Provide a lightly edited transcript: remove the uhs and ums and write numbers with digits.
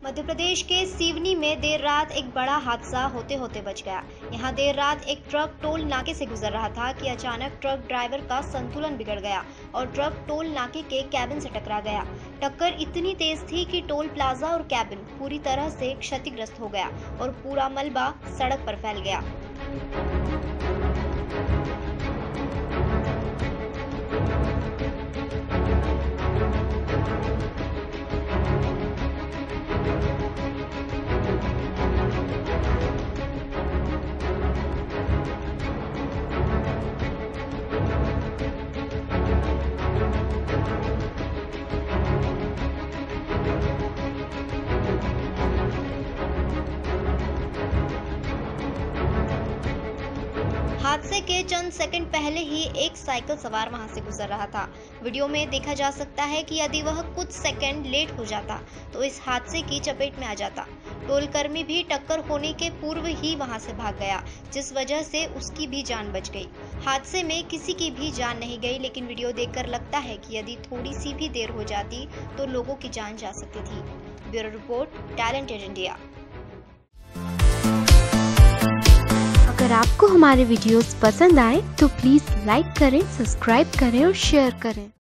मध्य प्रदेश के सिवनी में देर रात एक बड़ा हादसा होते होते बच गया। यहां देर रात एक ट्रक टोल नाके से गुजर रहा था कि अचानक ट्रक ड्राइवर का संतुलन बिगड़ गया और ट्रक टोल नाके के कैबिन से टकरा गया। टक्कर इतनी तेज थी कि टोल प्लाजा और कैबिन पूरी तरह से क्षतिग्रस्त हो गया और पूरा मलबा सड़क पर फैल गया। हादसे के चंद सेकंड पहले ही एक साइकिल सवार वहां से गुजर रहा था। वीडियो में देखा जा सकता है कि यदि वह कुछ सेकंड लेट हो जाता तो इस हादसे की चपेट में आ जाता। टोल कर्मी भी टक्कर होने के पूर्व ही वहां से भाग गया, जिस वजह से उसकी भी जान बच गई। हादसे में किसी की भी जान नहीं गई, लेकिन वीडियो देखकर लगता है कि यदि थोड़ी सी भी देर हो जाती तो लोगों की जान जा सकती थी। Bureau report, talented India. अगर आपको हमारे वीडियोस पसंद आए तो प्लीज़ लाइक करें, सब्सक्राइब करें और शेयर करें।